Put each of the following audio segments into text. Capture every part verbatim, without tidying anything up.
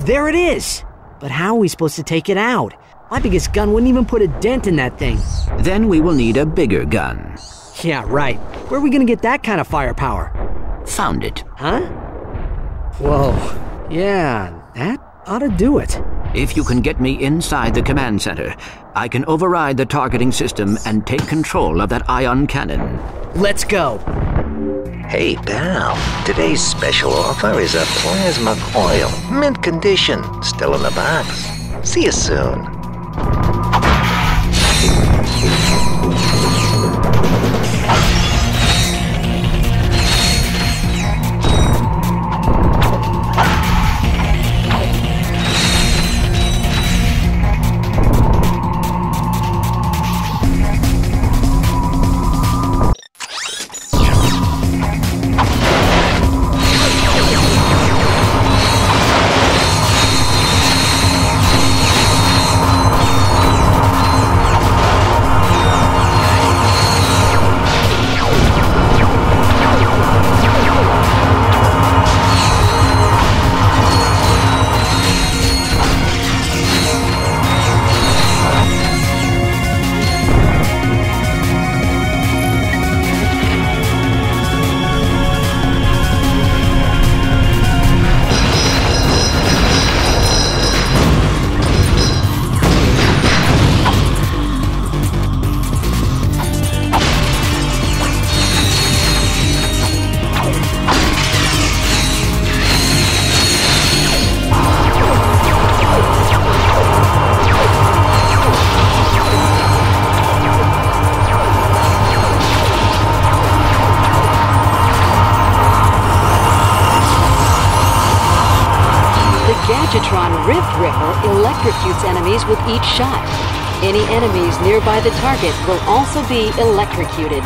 There it is! But how are we supposed to take it out? My biggest gun wouldn't even put a dent in that thing. Then we will need a bigger gun. Yeah, right. Where are we gonna get that kind of firepower? Found it. Huh? Whoa. Yeah, that ought to do it. If you can get me inside the command center, I can override the targeting system and take control of that ion cannon. Let's go. Hey pal, today's special offer is a plasma coil, mint condition, still in the box. See you soon. Gadgetron Rift Ripper electrocutes enemies with each shot. Any enemies nearby the target will also be electrocuted.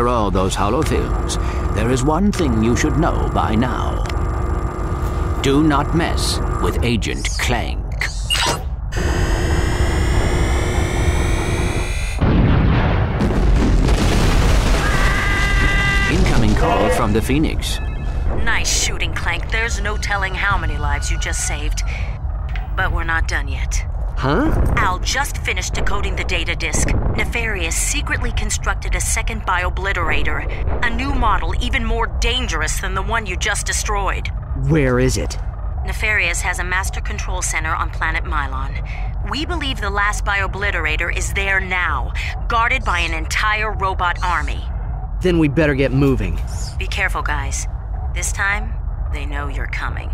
all those holofilms, there is one thing you should know by now. Do not mess with Agent Clank. Incoming call from the Phoenix. Nice shooting, Clank. There's no telling how many lives you just saved. But we're not done yet. Huh? Al just finished decoding the data disk. Nefarious secretly constructed a second biobliterator. A new model even more dangerous than the one you just destroyed. Where is it? Nefarious has a master control center on planet Mylon. We believe the last biobliterator is there now, guarded by an entire robot army. Then we better get moving. Be careful, guys. This time, they know you're coming.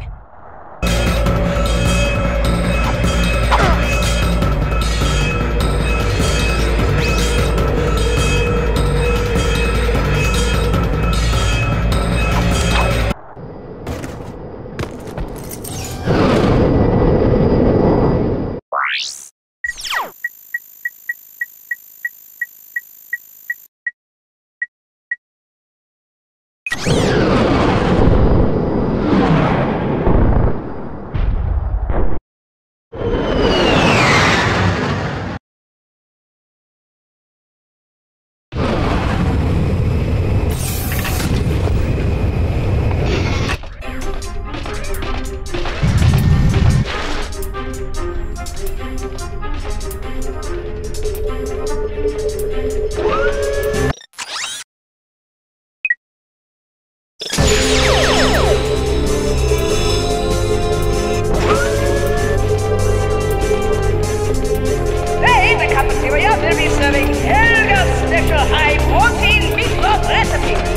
Today, the cafeteria will be serving Helga's special high-protein meatloaf recipe.